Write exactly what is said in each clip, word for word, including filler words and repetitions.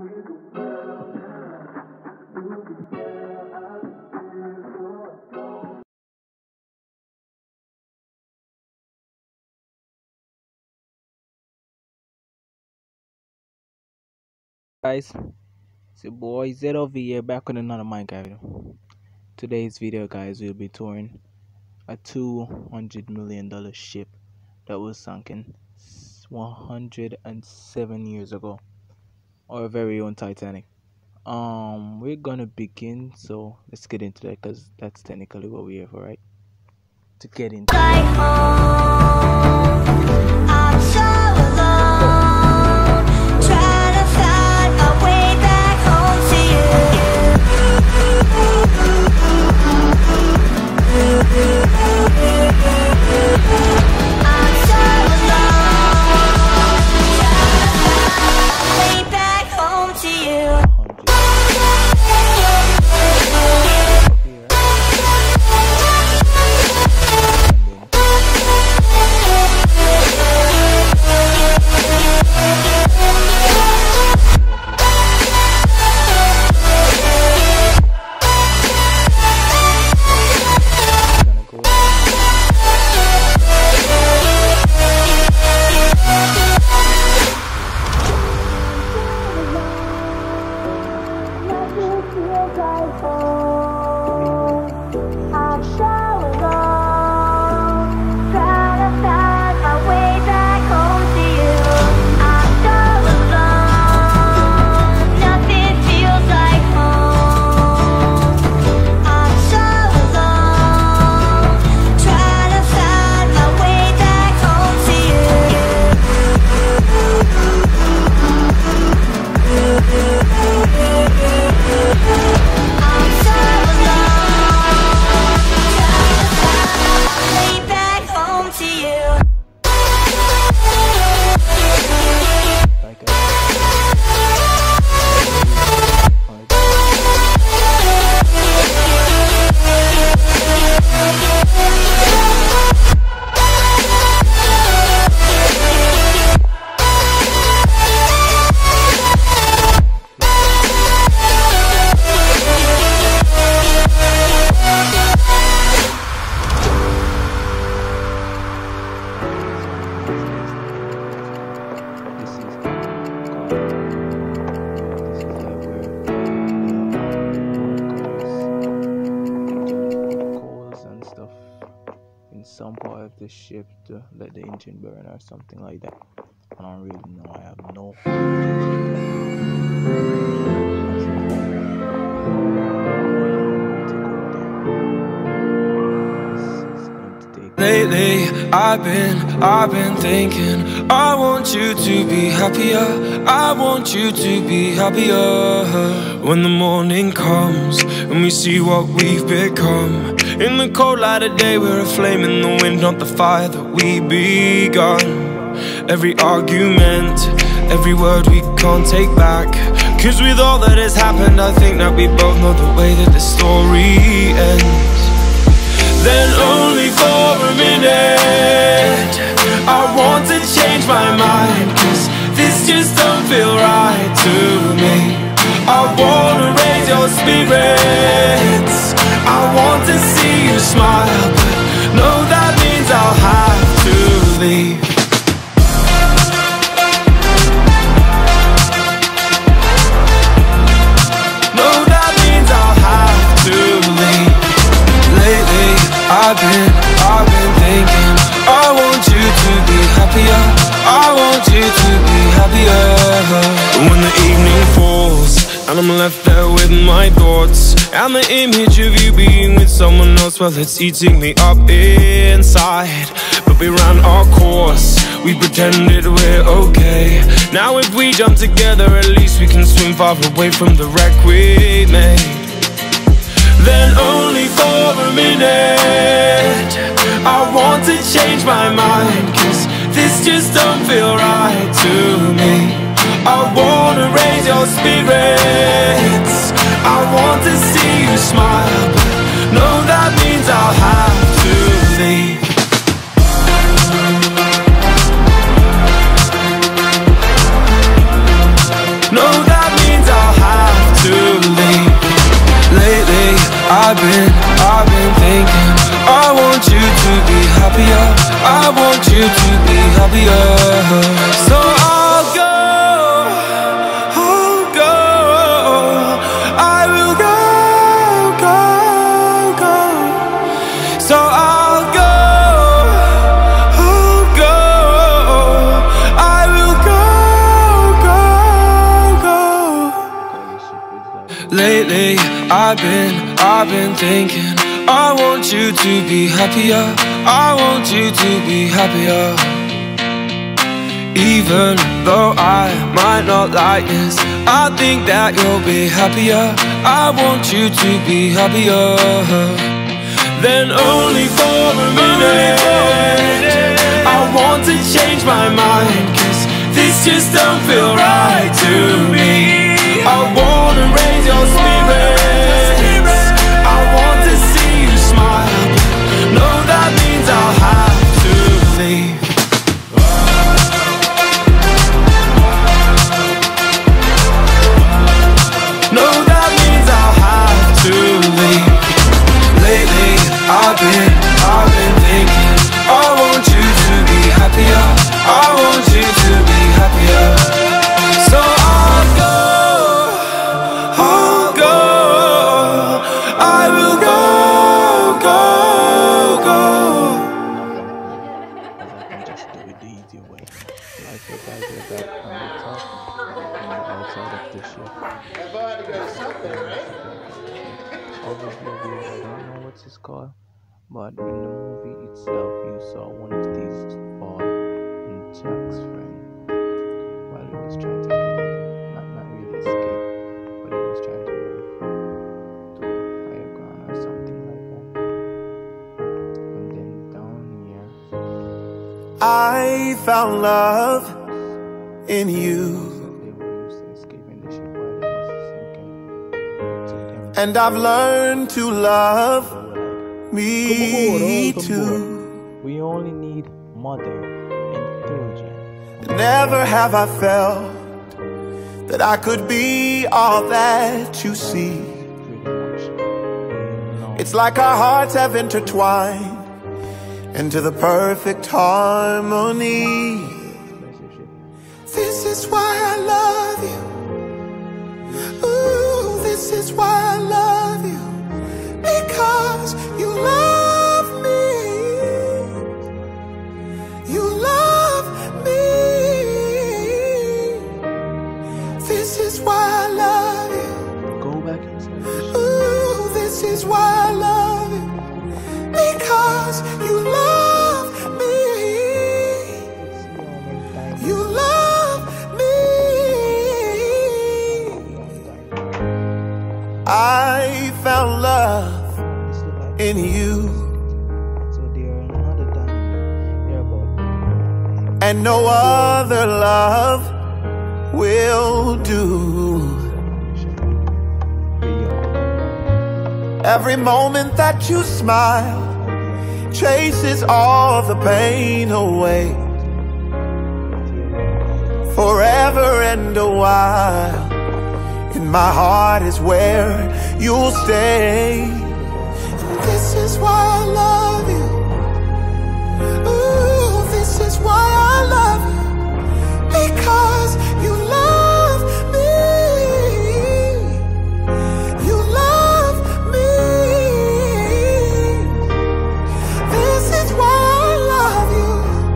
Guys, it's your boy Z over here back with another Minecraft video. Today's video, guys, we'll be touring a two hundred million dollar ship that was sunken one hundred seven years ago, our very own Titanic. Um, we're gonna begin, so let's get into that because that's technically what we're here for, right? To get into. Some part of the ship to let the engine burn or something like that. I don't really know. I have no. Lately, I've been, I've been thinking, I want you to be happier, I want you to be happier. When the morning comes and we see what we've become, in the cold light of day we're a flame in the wind, not the fire that we begun. Every argument, every word we can't take back, cause with all that has happened I think that we both know the way that the story ends. Then only for a minute I want to change my mind, cause this just don't feel right to me. I wanna raise your spirits, I want to see you smile, but no, that means I'll have to leave. No, that means I'll have to leave. Lately, I've been, I've been thinking, I want you to be happier, I want you to be happier. When the evening falls and I'm left there with my thoughts, and the image of you being with someone else, well, it's eating me up inside. But we ran our course, we pretended we're okay. Now if we jump together, at least we can swim far away from the wreck we made. Then only for a minute I want to change my mind, cause this just don't feel right to me. I wanna raise your spirits, I want to see you smile, but no, that means I'll have to leave. No, that means I've been, I've been thinking, I want you to be happier, I want you to be happier. So I'll go, I'll go, I will go, go, go. So I'll go, I'll go, I will go, go, go. Lately I've been, I've been thinking, I want you to be happier, I want you to be happier. Even though I might not like this, I think that you'll be happier, I want you to be happier. Then only for a minute, I want to change my mind, 'cause this just don't feel right to me. I wanna raise your spirits, I want to see you smile. No, that means I'll have to leave. No, that means I'll have to leave. Lately I've been, I've been thinking, I want you to be happier, I want you to be happier. So I'll go, I'll go, I will go, go, go. I can just do it the easy way. Like if I get back on the top and outside of the ship. Obviously, I don't know what it's called, but in the movie itself, you saw one of these fall in Jack's friend while he was trying to get him. Not, not really escape, but he was trying to move to higher ground or something like that. And then down here, I found love in you, they were used to escaping the ship while it was sinking. So them and I've learned to love were like, me come aboard, too. come aboard. We only need mother and children. Never have I felt that I could be all that you see. Pretty much. You know, It's like our hearts have intertwined into the perfect harmony. relationship. This is why I love you. Ooh, this is why I love you. Because you love me. You love me. This is why I love you. Go back inside the ship. Ooh, this is why I love you. Because you love me. Let's see how many times You love me. I found love this look like. in you, So they are another diamond. They're about and no other love will do. Every moment that you smile chases all the pain away. Forever and a while, in my heart is where you'll stay. And this is why I love you. Ooh, this is why I love you. Because you love me. You love me. This is why I love you.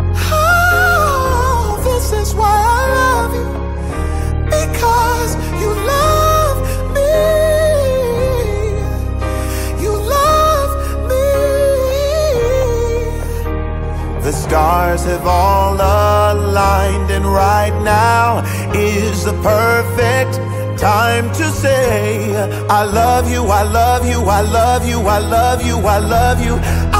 Oh, this is why I love you. Because you love me. You love me. The stars have all aligned, and right now is the perfect time to say I love you, I love you, I love you, I love you, I love you.